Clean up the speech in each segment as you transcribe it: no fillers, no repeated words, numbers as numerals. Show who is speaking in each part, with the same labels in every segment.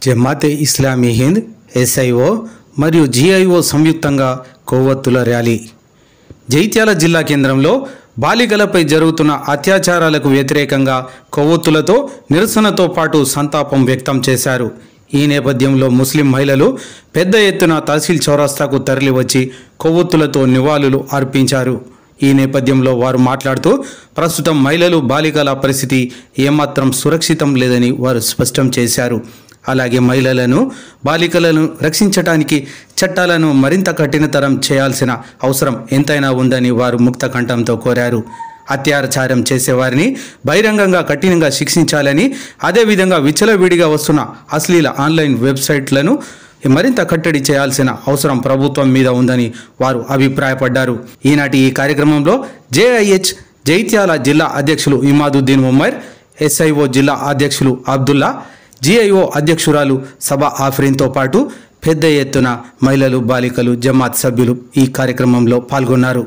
Speaker 1: Jamaat-e Islami Hind SIO మరియు జిఐఓ సంయుక్తంగా కొవ్వొత్తుల rally. జైత్యాల జిల్లా కేంద్రంలో బాలికలపై జరుగుతున్న అత్యాచారాలకు వ్యతిరేకంగా కొవ్వొత్తులతో నిరసనతో పాటు సంతాపం వ్యక్తం చేశారు. ఈ నేపథ్యంలో ముస్లిం మహిళలు పెద్ద ఎత్తున తహసీల్ చౌరస్తాకు తరలివచ్చి కొవ్వొత్తులతో నివాళులు అర్పించారు. ఈ నేపథ్యంలో వారు మాట్లాడుతూ ప్రస్తుతం మహిళలు బాలికల పరిస్థితి ఏమాత్రం సురక్షితం లేదని వారు స్పష్టం చేశారు. అలాగే మహిళలను బాలికలను రక్షించడానికి చట్టాలను మరింత కఠినతరం చేయాల్సిన అవసరం ఎంతైనా ఉందని వారు ముక్త కంఠంతో కోరారు. అత్యాచారం చేసేవారిని బహిరంగంగా కఠినంగా శిక్షించాలని, అదేవిధంగా విచ్చలవిడిగా వస్తున్న అశ్లీల ఆన్లైన్ వెబ్సైట్లను మరింత కట్టడి చేయాల్సిన అవసరం ప్రభుత్వం మీద ఉందని వారు అభిప్రాయపడ్డారు. ఈనాటి ఈ కార్యక్రమంలో జేఐహెచ్ జైత్యాల జిల్లా అధ్యక్షులు ఇమాదుద్దీన్ ఉమర్, ఎస్ఐఓ జిల్లా అధ్యక్షులు అబ్దుల్లా, జిఐఓ అధ్యక్షురాలు సబా ఆఫ్రీన్తో పాటు పెద్ద ఎత్తున మహిళలు, బాలికలు, జమాత్ సభ్యులు ఈ కార్యక్రమంలో పాల్గొన్నారు.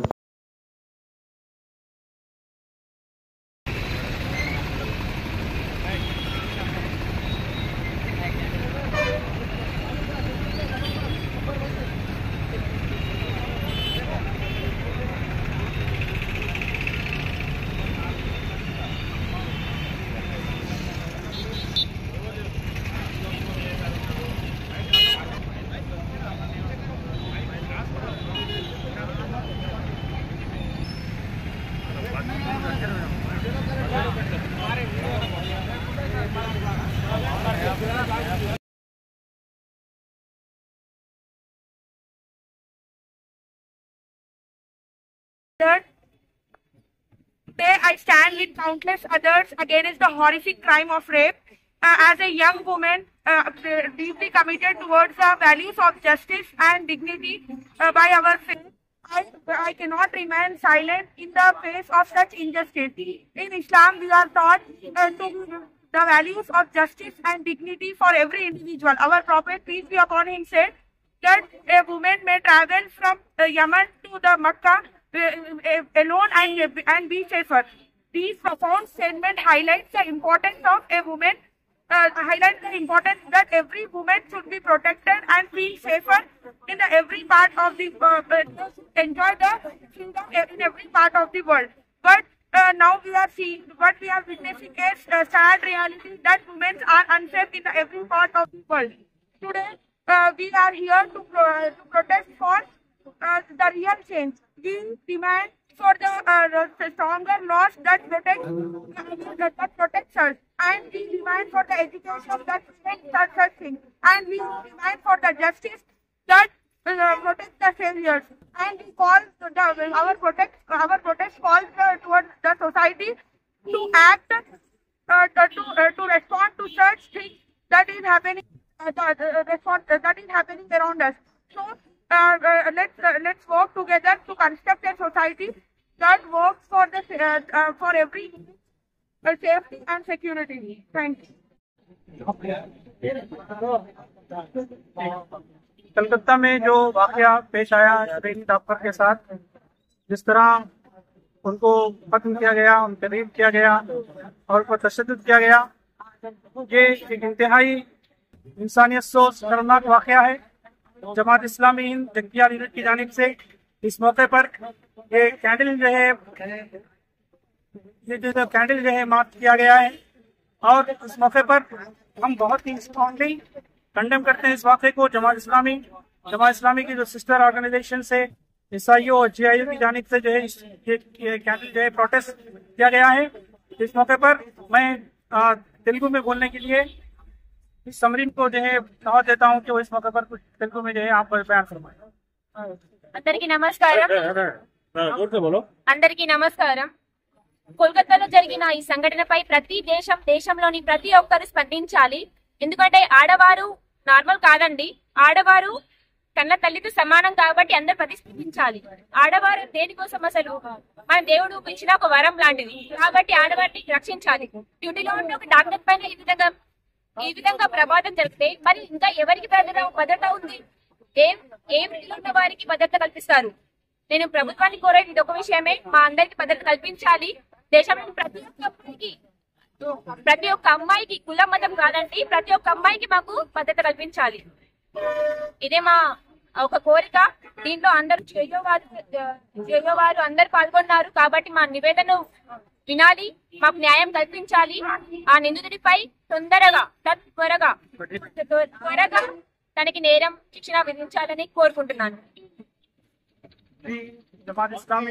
Speaker 2: Today I stand with countless others against the horrific crime of rape. As a young woman deeply committed towards the values of justice and dignity by our faith, I cannot remain silent in the face of such injustice. In Islam, we are taught to the values of justice and dignity for every individual. Our Prophet, peace be upon him, said that a woman may travel from Yemen to the Makkah alone and be safer. These profound statement highlights the importance of a woman, highlights the importance that every woman should be protected and feel safer in every part of the enjoy the freedom in every part of the world. But now we are seeing what we are witnessing is a sad reality that women are unsafe in every part of the world. Today we are here to protest for the real change. We demand for the stronger laws that protects us, and we demand for the education that protects such things, and we demand for the justice that protects the failures. And we call our protest calls towards the society to act to respond to such things that is happening that is happening around us. So let's work together to construct a society that works for every safety and security. Thank you.
Speaker 3: Calcutta में जो वाकया पेश आया Shareen doctor के साथ, जिस तरह उनको खत्म किया गया, उन पर रेप किया गया और उन पर तशद्दुद किया गया, ये एक इंतहाई इंसानियत से शर्मनाक वाकया है। जमात इस्लामी हिंद जैत्याल यूनिट की जानिब से इस मौके पर ये कैंडल जो है मार्च किया गया है, और इस मौके पर हम बहुत ही स्ट्रांगली कंडेम करते हैं इस वाक़े को। जमात इस्लामी की जो सिस्टर ऑर्गेनाइजेशन से एसआईओ और जीआईओ की जानिब से जो है ये कैंडल जो है प्रोटेस्ट किया गया है। इस मौके पर मैं तेलुगु में बोलने के लिए इस समरीन को जो है दावत देता हूँ कि वो इस मौके पर कुछ तेलुगु में जो है आप बयान फरमाएं।
Speaker 4: అందరికీ నమస్కారం. కోల్కతాలో జరిగిన ఈ సంఘటనపై దేశంలోని ప్రతి ఒక్కరు స్పందించాలి. ఎందుకంటే ఆడవారు నార్మల్ కాదండి, ఆడవారు కన్న తల్లితో సమానం కాబట్టి అందరు ప్రతిస్పందించాలి. ఆడవారు దేనికోసం అసలు మన దేవుడు ఇచ్చిన ఒక వరం లాంటిది కాబట్టి ఆడవారిని రక్షించాలి. డ్యూటీలో ఉండే ఒక డాక్టర్ పైన ఈ విధంగా ప్రమాదం జరిగితే మరి ఇంకా ఎవరికి భద్రత ఉంది? ఏ వృత్తిలో ఉన్న వారికి భద్రత కల్పిస్తారు? నేను ప్రభుత్వాన్ని కోరేది ఇది ఒక విషయమే, మా అందరికి భద్రత కల్పించాలి. దేశంలోని ప్రతి ఒక్క అమ్మాయికి ప్రతి ఒక్క అమ్మాయికి కులం మతం కాదండి, ప్రతి ఒక్క అమ్మాయికి మాకు భద్రత కల్పించాలి. ఇదే మా ఒక కోరిక. దీంట్లో అందరూ చేయవారు అందరు పాల్గొన్నారు కాబట్టి మా నివేదన వినాలి, మాకు న్యాయం కల్పించాలి. ఆ నిందితుడిపై త్వరగా తనకి నేరం శిక్షణ విధించాలని కోరుకుంటున్నాను.
Speaker 3: Jamaat Islami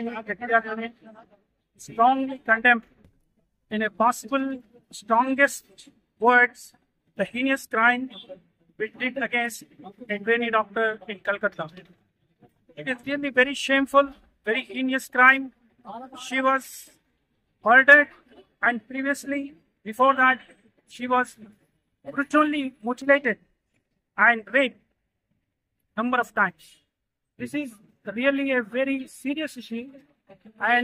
Speaker 3: strongly condemn in a possible strongest words the heinous crime which did against a trainee doctor in Calcutta. It is really very shameful, very heinous crime. She was murdered, and previously, before that, she was brutally mutilated and raped number of times. This is really a very serious issue, and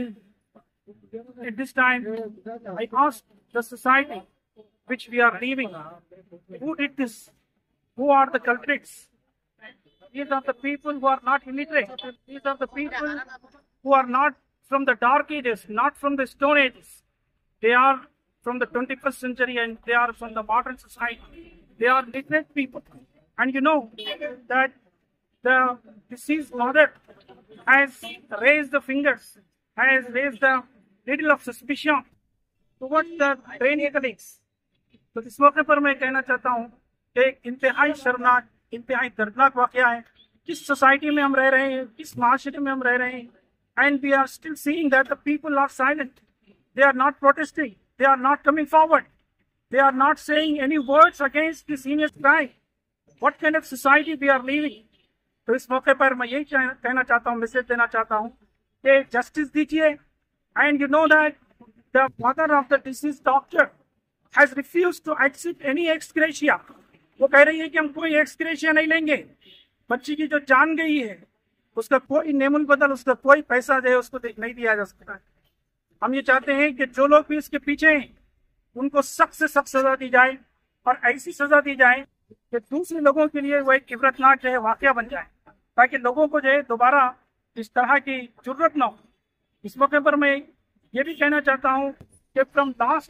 Speaker 3: at this time I ask the society which we are leaving, who did this? Who are the culprits? These are the people who are not illiterate. These are the people who are not from the dark ages, not from the stone ages. They are from the 21st century and they are from the modern society. They are literate people. And you know that the deceased mother has raised the fingers, has raised the needle of suspicion towards the trainee colleagues. तो इस मौके पर मैं कहना चाहता हूँ कि एक इंतहाई शर्मनाक, इंतहाई दर्दनाक वाकया है. किस सोसाइटी में हम रह रहे हैं, किस माशरे में हम रह रहे हैं, and we are still seeing that the people are silent. They are not protesting. They are not coming forward. They are not saying any words against this heinous crime. What kind of society we are living? तो इस मौके पर मैं यही कहना चाहता हूँ, message देना चाहता हूँ कि जस्टिस दीजिए. And you know that the mother of the deceased doctor has refused to accept any ex gratia. वो कह रही है कि हम कोई एक्सग्रेशिया नहीं लेंगे. बच्ची की जो जान गई है उसका कोई नेमुल बदल, उसका कोई पैसा जो है उसको नहीं दिया जा सकता. हम ये चाहते हैं कि जो लोग भी इसके पीछे हैं उनको सख्त से सख्त सजा दी जाए, और ऐसी सजा दी जाए कि दूसरे लोगों के लिए वो एक इबरतनाक जो है वाकया बन जाए, ताकि लोगों को जो है दोबारा इस तरह की जरूरत ना हो. इस मौके पर मैं ये भी कहना चाहता हूँ कि from last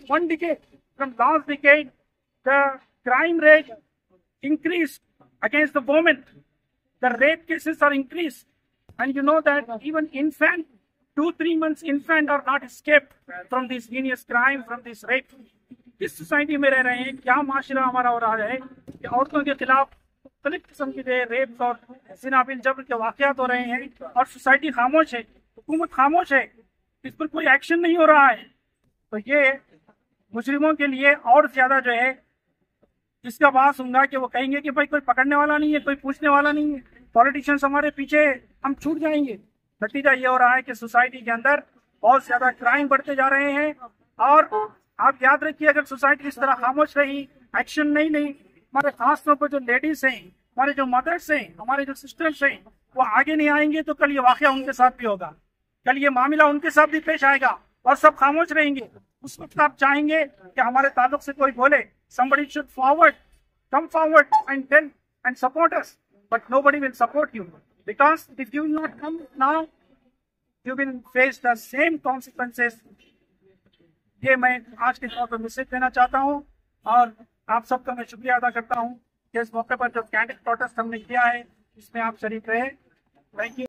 Speaker 3: decade the crime rate increase against the women. The rape cases are increased, and you know that even 2-3 months infant are not escaped from this heinous crime, from this rape. किस society में रह रहे हैं, क्या माशरा हमारा हो रहा है कि औरतों के खिलाफ मुख्तलिफ किस्म के रेप और जिनाबिल जबर के वाकयात हो रहे हैं, और सोसाइटी खामोश है, हुकूमत खामोश है, इस पर कोई एक्शन नहीं हो रहा है. तो ये मुजरिमों के लिए और ज्यादा जो है इसका बात होगा कि वो कहेंगे कि भाई कोई पकड़ने वाला नहीं है, कोई पूछने वाला नहीं है, पॉलिटिशियंस हमारे पीछे, हम छूट जाएंगे. नतीजा ये हो रहा है कि सोसाइटी के अंदर बहुत ज्यादा क्राइम बढ़ते जा रहे हैं. और आप याद रखिए, अगर सोसाइटी इस तरह खामोश रही, एक्शन नहीं ली, हमारे खास तौर पर जो लेडीज हैं, हमारे जो मदर्स हैं, हमारे जो सिस्टर्स हैं, वो आगे नहीं आएंगे तो कल ये वाकया उनके साथ भी होगा, कल ये मामला उनके साथ भी पेश आएगा और सब खामोश रहेंगे. उस वक्त आप चाहेंगे कि हमारे ताल्लुक से कोई बोले, somebody should come forward and tell and support us, but nobody will support you, because if you will not come now, you will face the same consequences. ये मैं आज के तौर पर मैसेज देना चाहता हूँ, और आप सबका मैं शुक्रिया अदा करता हूँ कि इस मौके पर जो कैंडिड प्रोटेस्ट हमने किया है इसमें आप शरीक रहे. Thank you.